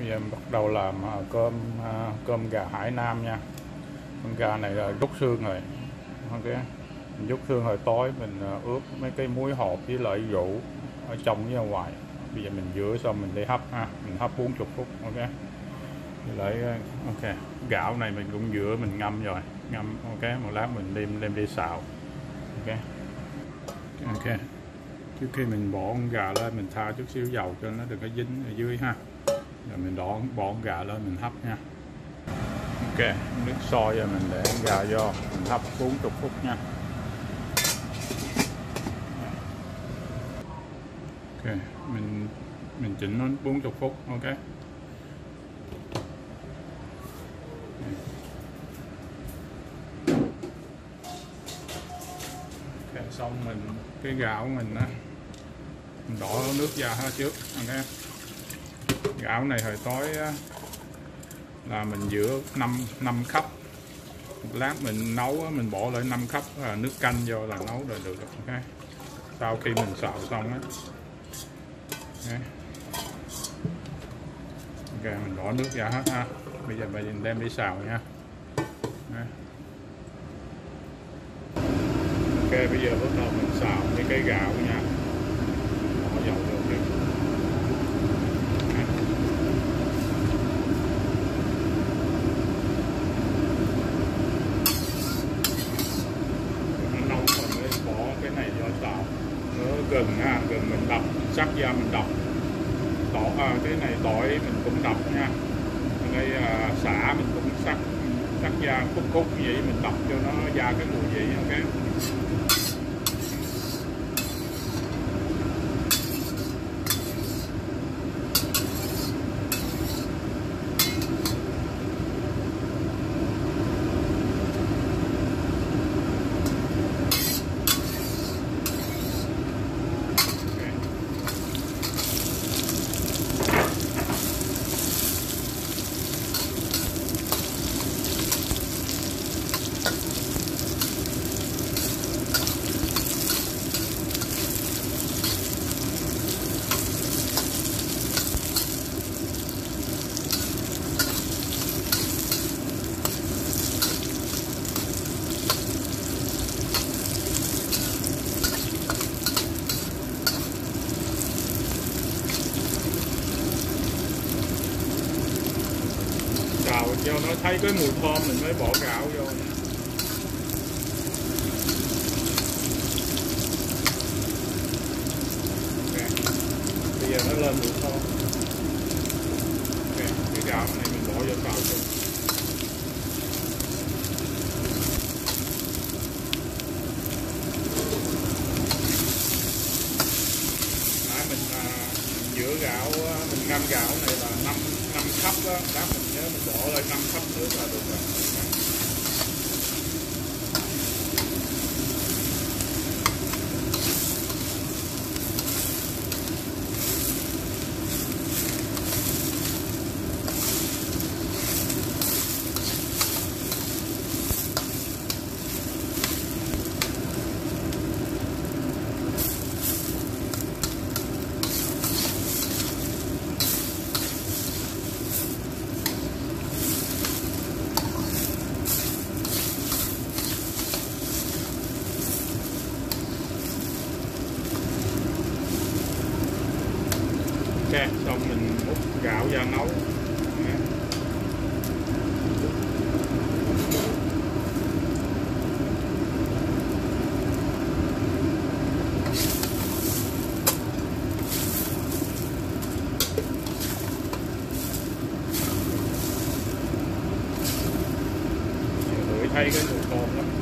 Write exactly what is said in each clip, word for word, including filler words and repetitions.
Bây giờ bắt đầu làm cơm cơm gà Hải Nam nha. Con gà này là rút xương rồi. Ok, mình rút xương hồi tối mình ướp mấy cái muối hột với lại rượu ở trong với ở ngoài. Bây giờ mình rửa xong mình đi hấp ha, mình hấp bốn mươi phút. Ok, với lại ok gạo này mình cũng rửa mình ngâm rồi, ngâm ok, một lát mình đem đem đi xào. Ok, ok, trước khi mình bỏ con gà lên mình tha chút xíu dầu cho nó đừng có dính ở dưới ha, rồi mình bỏ bỏ con gà lên mình hấp nha. Ok, nước sôi rồi mình để con gà vô mình hấp bốn mươi phút nha. Ok, mình mình chỉnh nó bốn mươi phút. Ok, ok, xong mình cái gạo của mình á, mình đổ nước ra hết trước. Ok, gạo này hồi tối á, là mình rửa năm năm khắp, một lát mình nấu á, mình bỏ lại năm khắp là nước canh vô là nấu rồi được. Ok, sau khi mình xào xong á, ok, ok mình bỏ nước ra hết ha. Bây giờ mình đem đi xào nha. Ok, bây giờ bắt đầu mình xào cái cây gạo nha, bỏ dầu vô đi. Nó nóng mình mới bỏ cái này vô xào. Nó gừng ha, gừng mình đập sắc ra mình đập. Tỏi à, cái này tỏi mình cũng đập nha. Ở đây à, xả mình cũng sắc sắc ra khúc khúc như vậy mình đập cho nó ra cái mùi vị. Ok, cho nó thấy cái mùi thơm mình mới bỏ gạo vô. Okay. Bây giờ nó lên mùi thơm. Okay. Cái gạo này mình bỏ vô xào chung. Nãy mình à, giữa gạo mình ngâm gạo này là năm năm khắp đó, đó mình nhớ mình bỏ lại năm khắp nước là được rồi. Ok, xong mình múc gạo ra nấu. Ngửi thấy cái mùi thơm lắm.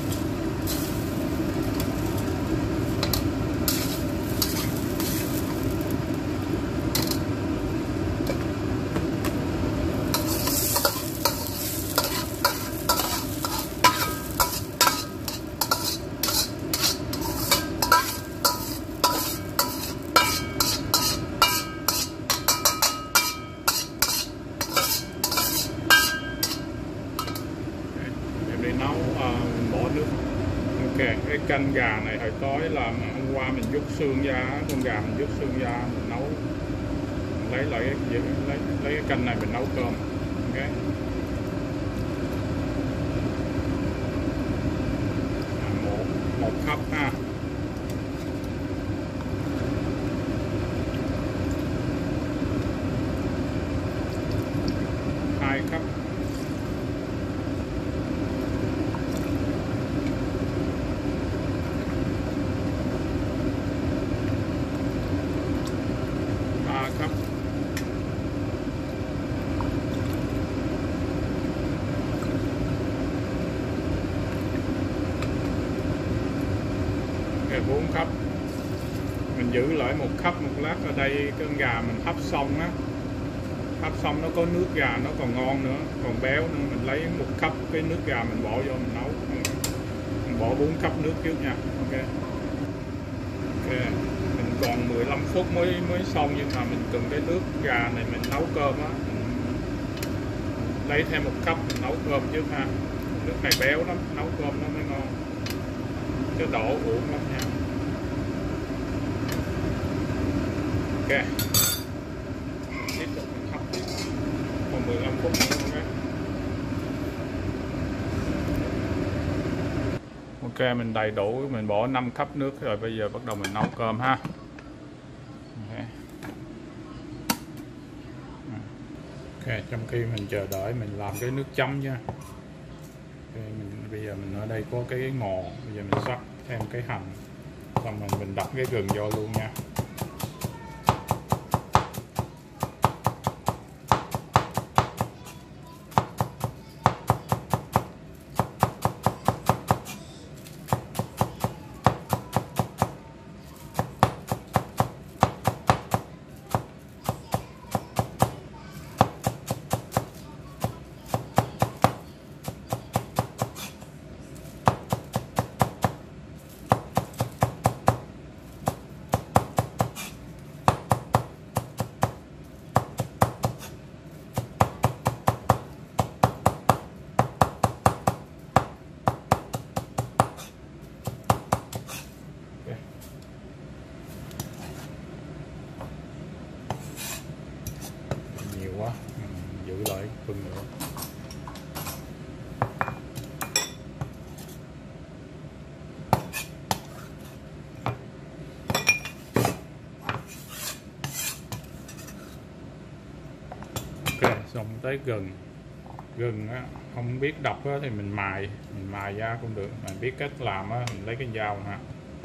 Nấu uh, bỏ nước. Ok, cái canh gà này hồi tối là hôm qua mình rút xương ra, con gà mình rút xương ra mình nấu, mình lấy lại lấy lấy canh này mình nấu cơm. Ok, à, một một cup ha. Hai cup. Ba cup. bốn cup. Mình giữ lại một cup một lát. Ở đây con gà mình hấp xong á, hấp xong nó có nước gà nó còn ngon nữa, còn béo nữa. Mình lấy một cup cái nước gà mình bỏ vô mình nấu. Mình bỏ bốn cup nước trước nha. Ok, ok, mình còn mười lăm phút mới mới xong, nhưng mà mình cần cái nước gà này mình nấu cơm á. Mình lấy thêm một cup mình nấu cơm trước ha. Nước này béo lắm, nấu cơm nó mới ngon, chứ đổ uổng lắm nha. Ok, tiếp tục mình hấp tiếp còn mười lăm phút nữa. Ok, ok, mình đầy đủ, mình bỏ năm cup nước rồi, bây giờ bắt đầu mình nấu cơm ha. Ok, ok, trong khi mình chờ đợi mình làm cái nước chấm nha. Okay, mình, bây giờ mình ở đây có cái ngò, bây giờ mình sắc thêm cái hành, xong mình mình đập cái gừng vô luôn nha. Nhiều quá, mình giữ lại phần nữa. Ok, xong tới gừng. Gừng á, không biết đập á, thì mình mài, mình mài ra cũng được. Mà biết cách làm á, mình lấy cái dao ha.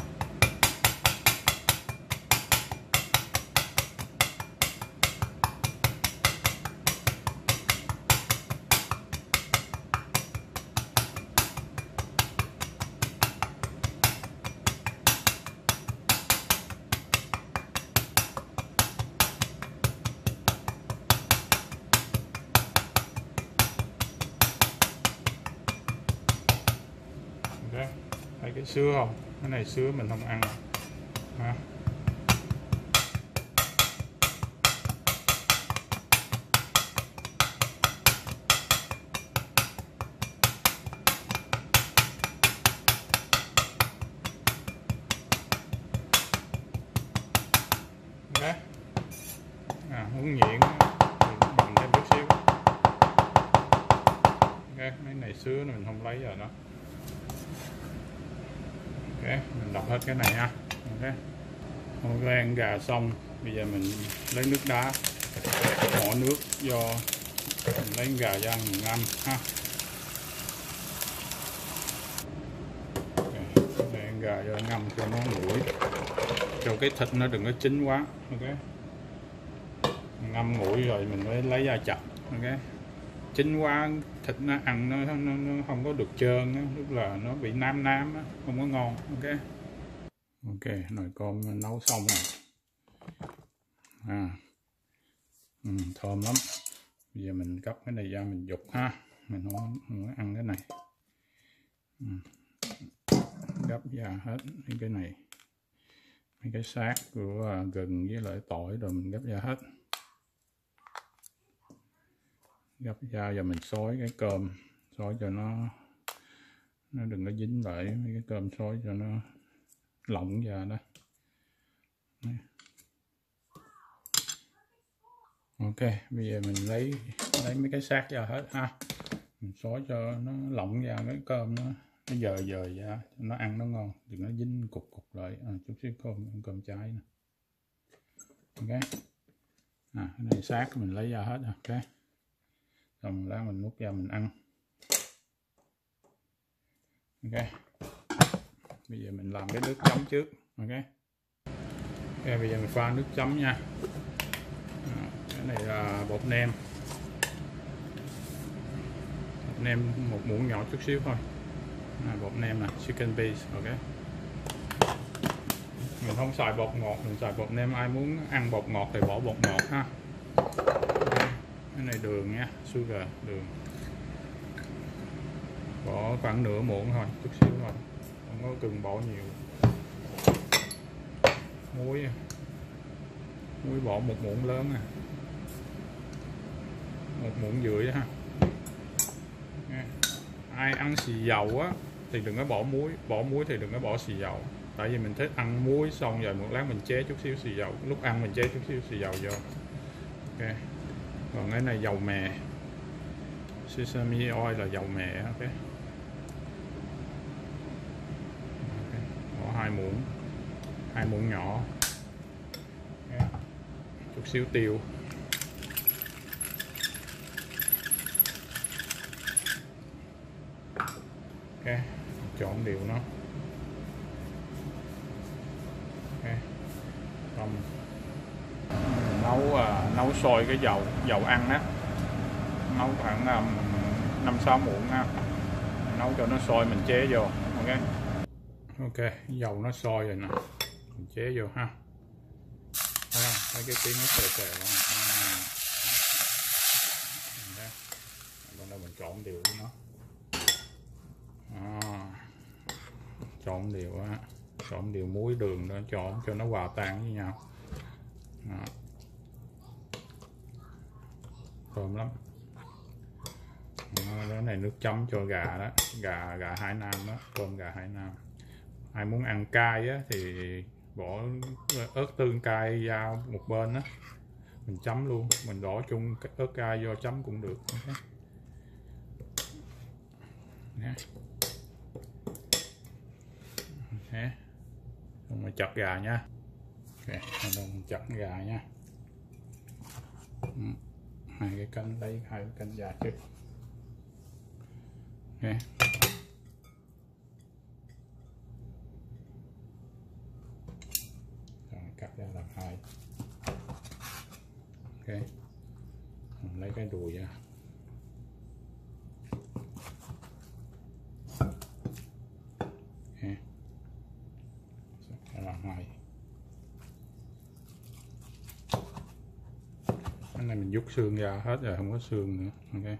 Đấy, thấy cái sứa không? Cái này sứa mình không ăn ha. Đấy, à, muốn nhuyễn bằng thêm chút xíu. Okay, cái này sứa mình không lấy rồi đó. Ok, mình đập hết cái này ha. Ok, ok, ăn gà xong, bây giờ mình lấy nước đá, bỏ nước vô, mình lấy gà ra mình ngâm ha. Okay, để ăn gà vô ngâm cho nó nguội, cho cái thịt nó đừng có chín quá. Ok, ngâm nguội rồi mình mới lấy ra chặt. Ok, chín quá thịt nó ăn nó, nó, nó không có được trơn á, tức là nó bị nám nám á, không có ngon. Ok, ok, nồi cơm nấu xong rồi à. Ừ, thơm lắm. Bây giờ mình gấp cái này ra mình dục ha, mình không, không có ăn cái này. Ừ, gấp ra hết mấy cái này, mấy cái xác của gừng với lại tỏi rồi mình gấp ra hết. Gấp ra giờ mình xối cái cơm, xối cho nó nó đừng có dính lại mấy cái cơm, xối cho nó lỏng ra đó. Ok, Ok, bây giờ mình lấy lấy mấy cái xác ra hết ha, mình xóa cho nó lỏng ra cái cơm nó nó dời dời ra, nó ăn nó ngon, đừng nó dính cục cục lại. À, chút xíu cơm cơm cháy nè. Ok, à, cái này xác mình lấy ra hết. Ok, xong lát mình múc ra mình ăn. Ok, bây giờ mình làm cái nước chấm trước. Ok, ok, bây giờ mình pha nước chấm nha. À, cái này là bột nêm, bột nêm một muỗng nhỏ chút xíu thôi. À, bột nêm là chicken base. Ok, mình không xài bột ngọt, mình xài bột nêm. Ai muốn ăn bột ngọt thì bỏ bột ngọt ha. Cái này đường nha, sugar, đường, bỏ khoảng nửa muỗng thôi, chút xíu thôi, không có cần bỏ nhiều. Muối, muối bỏ một muỗng lớn nè, một muỗng rưỡi ha. Ai ăn xì dầu á thì đừng có bỏ muối, bỏ muối thì đừng có bỏ xì dầu, tại vì mình thích ăn muối xong rồi một lát mình chế chút xíu xì dầu, lúc ăn mình chế chút xíu xì dầu vô. Ok, còn cái này dầu mè, sesame oil là dầu mè. Ok, okay. Bỏ hai muỗng, hai muỗng nhỏ. Okay. Chút xíu tiêu. Ok, trộn đều nó. Ok, xong nấu à, nấu sôi cái dầu dầu ăn á, nấu khoảng um, năm sáu muỗng ha, nấu cho nó sôi mình chế vô. Ok, ok, dầu nó sôi rồi nè, mình chế vô ha. À, thấy cái tiếng nó xèo xèo đó. À, bắt đầu mình trộn đều với nó. À, trộn đều á, trộn đều muối đường đó, trộn cho nó hòa tan với nhau. À, thơm lắm. À, cái này nước chấm cho gà đó, gà gà Hải Nam đó, cơm gà Hải Nam. Ai muốn ăn cay á thì bỏ ớt tương cay ra một bên đó, mình chấm luôn, mình đổ chung ớt cay vô chấm cũng được. Okay. Nè. Ok, xong rồi chặt gà nha. Ok, mình chặt gà nha. Hai cái cánh, lấy hai cái cánh gà trước. Ok, rồi cắt ra làm hai. Ok, mình lấy cái đùi ra. Ok, sẽ làm hai. Cái này mình rút xương ra hết rồi, không có xương nữa. Ok,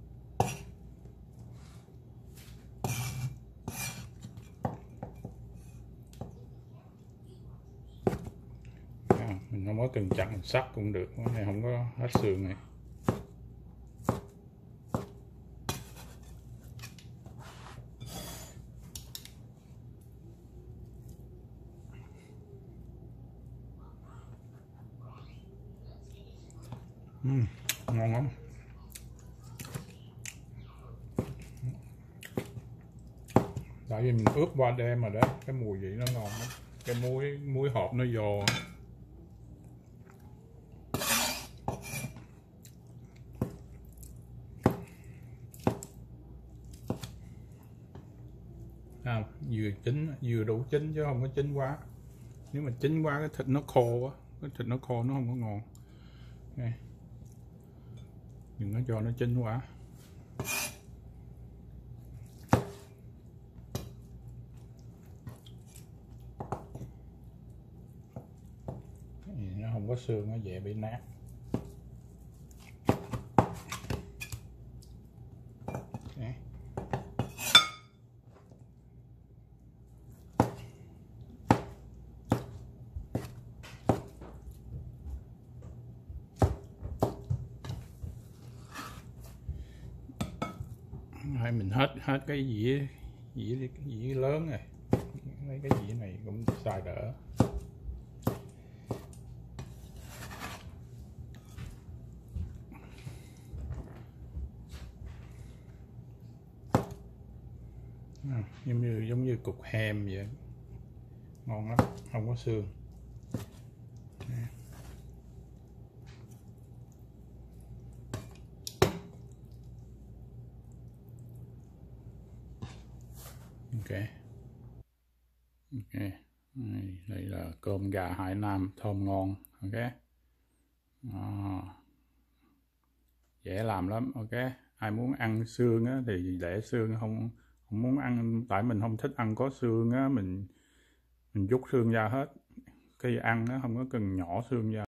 à, mình không có cần chặt, mình sắt cũng được, cái này không có hết xương này. Uhm, ngon lắm. Tại vì mình ướp qua đêm mà đó, cái mùi vị nó ngon lắm, cái muối muối hộp nó vô. À, vừa chín, vừa đủ chín chứ không có chín quá. Nếu mà chín quá cái thịt nó khô á, cái thịt nó khô nó không có ngon. Okay. Đừng có cho nó chín quá. Nó không có xương, nó dễ bị nát. Okay. Hay mình hết hết cái dĩa dĩa cái dĩa lớn rồi, lấy cái dĩa này cũng xài đỡ. À, giống như giống như cục ham vậy, ngon lắm, không có xương. Ok, ok, đây, đây là cơm gà Hải Nam thơm ngon. Ok, à, dễ làm lắm. Ok, ai muốn ăn xương á thì để xương, không không muốn ăn, tại mình không thích ăn có xương á, mình mình rút xương ra hết. Khi ăn nó không có cần nhỏ xương ra.